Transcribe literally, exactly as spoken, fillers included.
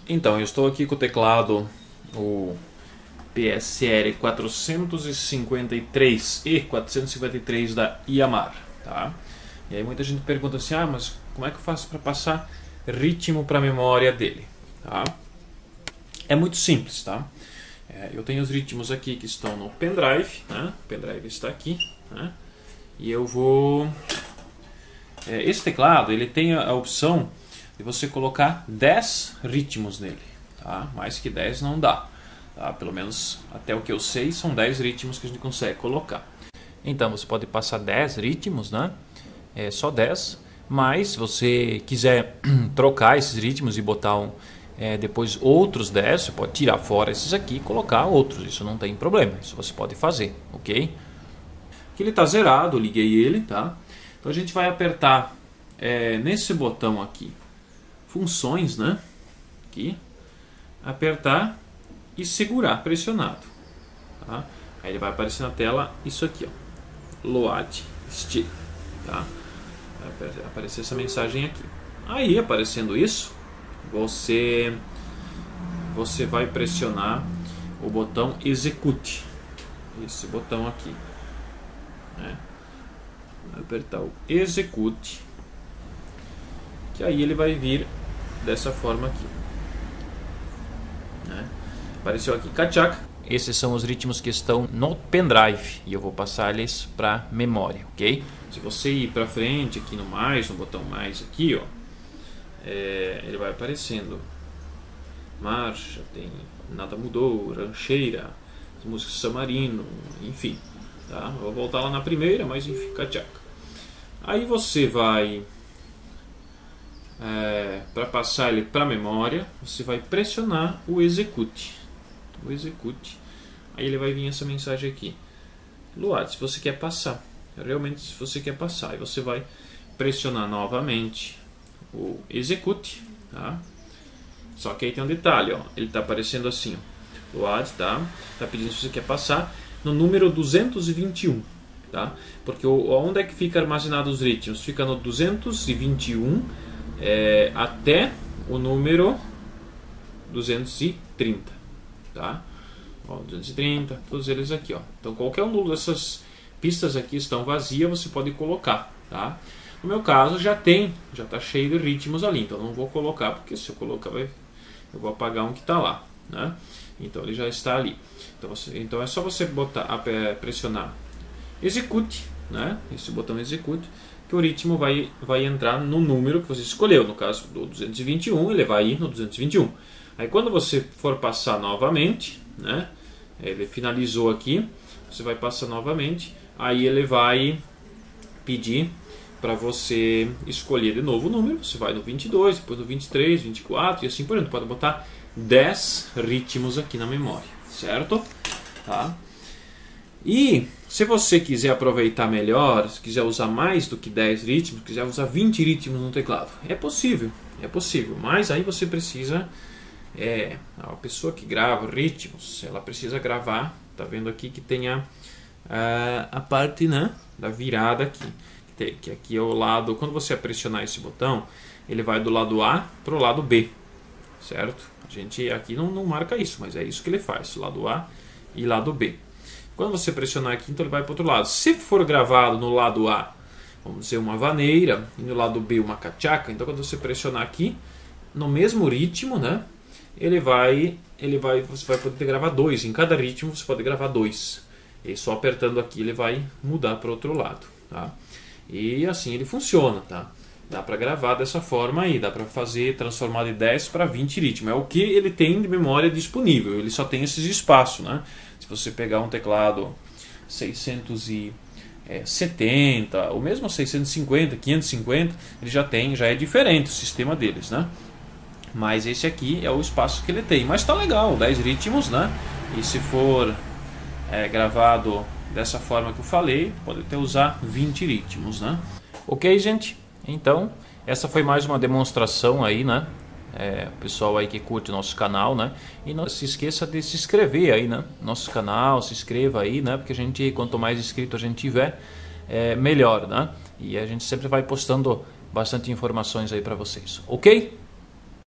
Então, eu estou aqui com o teclado, o P S R quatrocentos e cinquenta e três e quatrocentos e cinquenta e três da Yamaha, tá? E aí muita gente pergunta assim, ah, mas como é que eu faço para passar ritmo para a memória dele, tá? É muito simples, tá? É, eu tenho os ritmos aqui que estão no pendrive, né? O pendrive está aqui, né? E eu vou... É, esse teclado, ele tem a opção de você colocar dez ritmos nele, tá? Mais que dez não dá, tá? Pelo menos até o que eu sei são dez ritmos que a gente consegue colocar. Então você pode passar dez ritmos, né? É só dez, mas se você quiser trocar esses ritmos e botar um, é, depois outros dez, você pode tirar fora esses aqui e colocar outros, isso não tem problema, isso você pode fazer, ok? Aqui ele está zerado, eu liguei ele, tá? Então a gente vai apertar é, nesse botão aqui, funções, né? Aqui, apertar e segurar pressionado, tá? Aí ele vai aparecer na tela isso aqui, ó, Load Still, tá? Vai aparecer essa mensagem aqui. Aí aparecendo isso, você você vai pressionar o botão Execute, esse botão aqui, né? Vai apertar o Execute, que aí ele vai vir dessa forma aqui, né? Apareceu aqui Kachak. Esses são os ritmos que estão no pendrive e eu vou passar eles para memória, ok? Se você ir para frente aqui no mais, no botão mais aqui, ó, é, ele vai aparecendo marcha, tem Nada Mudou, Rancheira, música Samarino, enfim, tá? Vou voltar lá na primeira, mas enfim, Kachak. Aí você vai É, para passar ele para a memória, você vai pressionar o Execute, o Execute, aí ele vai vir essa mensagem aqui, Load, se você quer passar, realmente se você quer passar, aí você vai pressionar novamente o Execute, tá? Só que aí tem um detalhe, ó, ele está aparecendo assim, ó, Load, tá? Tá pedindo se você quer passar no número duzentos e vinte e um, tá? Porque o, onde é que fica armazenado os ritmos? Fica no duzentos e vinte e um É, até o número duzentos e trinta, tá? Ó, duzentos e trinta, todos eles aqui, ó. Então qualquer um dessas pistas aqui estão vazias, você pode colocar, tá? No meu caso já tem, já está cheio de ritmos ali, então não vou colocar, porque se eu colocar vai, eu vou apagar um que está lá, né? Então ele já está ali. Então, você, então é só você botar, pressionar Execute, né? Esse botão Execute, que o ritmo vai, vai entrar no número que você escolheu. No caso do duzentos e vinte e um, ele vai ir no duzentos e vinte e um. Aí quando você for passar novamente, né, ele finalizou aqui, você vai passar novamente, aí ele vai pedir para você escolher de novo o número. Você vai no vinte e dois, depois no vinte e três, vinte e quatro e assim por diante. Pode botar dez ritmos aqui na memória, certo? Tá? E se você quiser aproveitar melhor, se quiser usar mais do que dez ritmos, quiser usar vinte ritmos no teclado, é possível, é possível, mas aí você precisa, é, a pessoa que grava ritmos, ela precisa gravar, tá vendo aqui que tem a, a, a parte, né, da virada aqui, que, tem, que aqui é o lado, quando você pressionar esse botão, ele vai do lado A para o lado B, certo? A gente aqui não, não marca isso, mas é isso que ele faz, lado A e lado B. Quando você pressionar aqui, então ele vai para o outro lado. Se for gravado no lado A, vamos dizer, uma vaneira, e no lado B uma cachaca, então quando você pressionar aqui, no mesmo ritmo, né, ele vai, ele vai, você vai poder gravar dois. Em cada ritmo você pode gravar dois. E só apertando aqui ele vai mudar para o outro lado, tá? E assim ele funciona, tá? Dá para gravar dessa forma aí, dá para fazer, transformar de dez para vinte ritmos. É o que ele tem de memória disponível, ele só tem esses espaços, né? Se você pegar um teclado seiscentos e setenta, ou mesmo seiscentos e cinquenta, quinhentos e cinquenta, ele já tem, já é diferente o sistema deles, né? Mas esse aqui é o espaço que ele tem. Mas tá legal, dez ritmos, né? E se for é, gravado dessa forma que eu falei, pode até usar vinte ritmos, né? Ok, gente? Então, essa foi mais uma demonstração aí, né? É, o pessoal aí que curte o nosso canal, né? E não se esqueça de se inscrever aí, né? Nosso canal, se inscreva aí, né? Porque a gente, quanto mais inscrito a gente tiver, é, melhor, né? E a gente sempre vai postando bastante informações aí para vocês, ok?